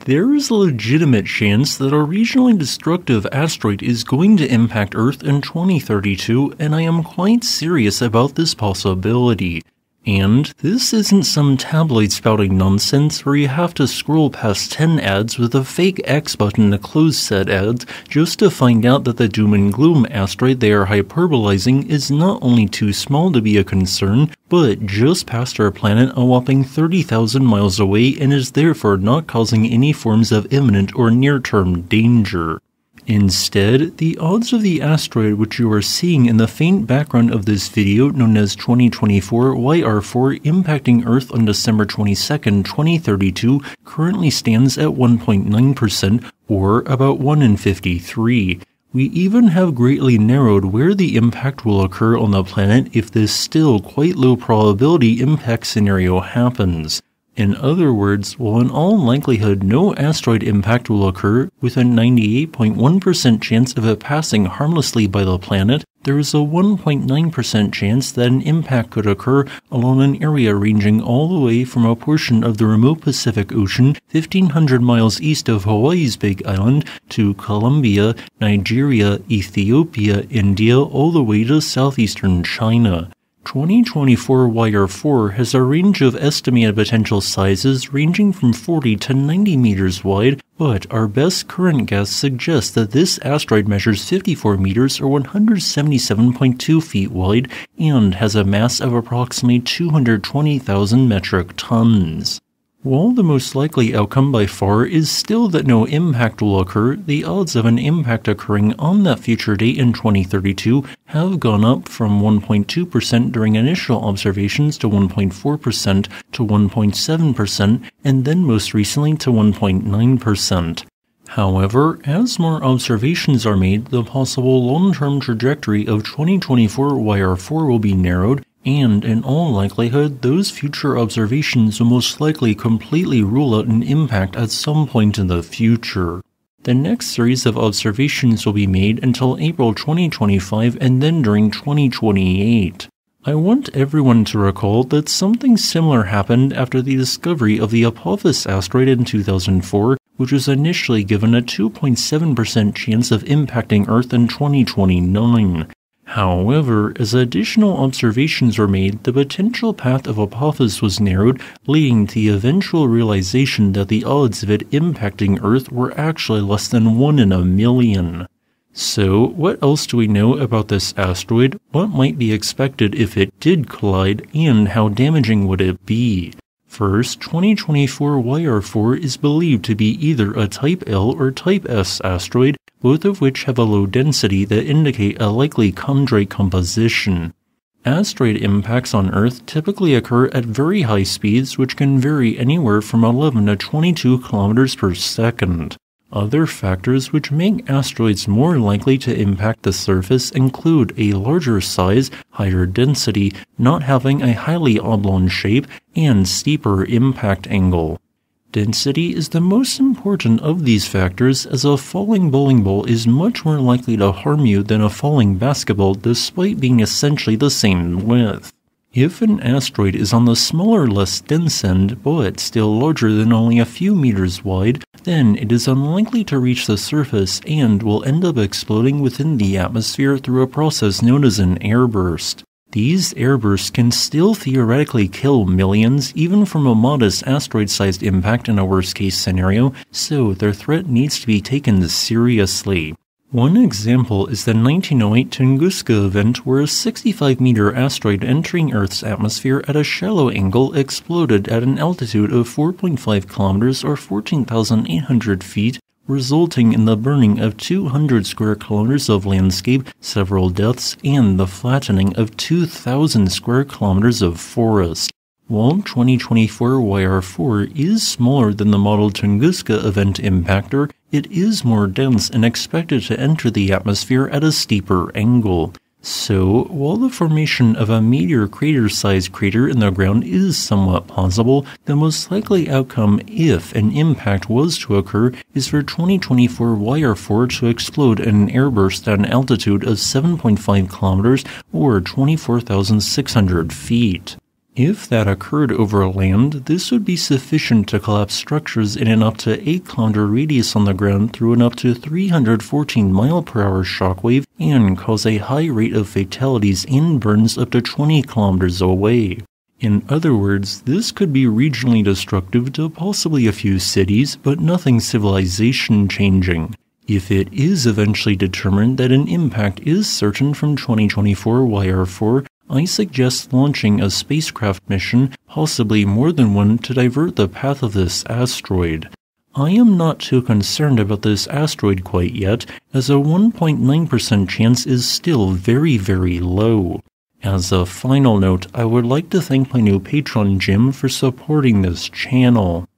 There is a legitimate chance that a regionally destructive asteroid is going to impact Earth in 2032, and I am quite serious about this possibility. And this isn't some tabloid spouting nonsense where you have to scroll past 10 ads with a fake X button to close said ads just to find out that the doom and gloom asteroid they are hyperbolizing is not only too small to be a concern, but just past our planet a whopping 30,000 miles away and is therefore not causing any forms of imminent or near-term danger. Instead, the odds of the asteroid which you are seeing in the faint background of this video known as 2024 YR4 impacting Earth on December 22, 2032 currently stands at 1.9% or about 1 in 53. We even have greatly narrowed where the impact will occur on the planet if this still quite low probability impact scenario happens. In other words, while in all likelihood no asteroid impact will occur with a 98.1% chance of it passing harmlessly by the planet, there is a 1.9% chance that an impact could occur along an area ranging all the way from a portion of the remote Pacific Ocean 1,500 miles east of Hawaii's Big Island to Colombia, Nigeria, Ethiopia, India, all the way to southeastern China. 2024 YR4 has a range of estimated potential sizes ranging from 40 to 90 meters wide, but our best current guess suggests that this asteroid measures 54 meters or 177.2 feet wide and has a mass of approximately 220,000 metric tons. While the most likely outcome by far is still that no impact will occur, the odds of an impact occurring on that future date in 2032 have gone up from 1.2% during initial observations to 1.4% to 1.7% and then most recently to 1.9%. However, as more observations are made, the possible long-term trajectory of 2024 YR4 will be narrowed, and in all likelihood, those future observations will most likely completely rule out an impact at some point in the future. The next series of observations will be made until April 2025 and then during 2028. I want everyone to recall that something similar happened after the discovery of the Apophis asteroid in 2004, which was initially given a 2.7% chance of impacting Earth in 2029. However, as additional observations were made, the potential path of Apophis was narrowed, leading to the eventual realization that the odds of it impacting Earth were actually less than 1 in a million. So, what else do we know about this asteroid? What might be expected if it did collide, and how damaging would it be? First, 2024 YR4 is believed to be either a Type L or Type S asteroid, both of which have a low density that indicate a likely chondrite composition. Asteroid impacts on Earth typically occur at very high speeds, which can vary anywhere from 11 to 22 kilometers per second. Other factors which make asteroids more likely to impact the surface include a larger size, higher density, not having a highly oblong shape, and steeper impact angle. Density is the most important of these factors, as a falling bowling ball is much more likely to harm you than a falling basketball despite being essentially the same width. If an asteroid is on the smaller, less dense end, but still larger than only a few meters wide, then it is unlikely to reach the surface and will end up exploding within the atmosphere through a process known as an airburst. These airbursts can still theoretically kill millions, even from a modest asteroid-sized impact in a worst-case scenario, so their threat needs to be taken seriously. One example is the 1908 Tunguska event where a 65-meter asteroid entering Earth's atmosphere at a shallow angle exploded at an altitude of 4.5 kilometers or 14,800 feet, resulting in the burning of 200 square kilometers of landscape, several deaths, and the flattening of 2,000 square kilometers of forest. While 2024 YR4 is smaller than the model Tunguska event impactor, it is more dense and expected to enter the atmosphere at a steeper angle. So, while the formation of a meteor crater-sized crater in the ground is somewhat plausible, the most likely outcome if an impact was to occur is for 2024 YR4 to explode in an airburst at an altitude of 7.5 kilometers or 24,600 feet. If that occurred over land, this would be sufficient to collapse structures in an up to 8-kilometer radius on the ground through an up to 314 mile/hour shockwave and cause a high rate of fatalities and burns up to 20 kilometers away. In other words, this could be regionally destructive to possibly a few cities, but nothing civilization changing. If it is eventually determined that an impact is certain from 2024 YR4, I suggest launching a spacecraft mission, possibly more than one, to divert the path of this asteroid. I am not too concerned about this asteroid quite yet, as a 1.9% chance is still very, very low. As a final note, I would like to thank my new patron Jim for supporting this channel.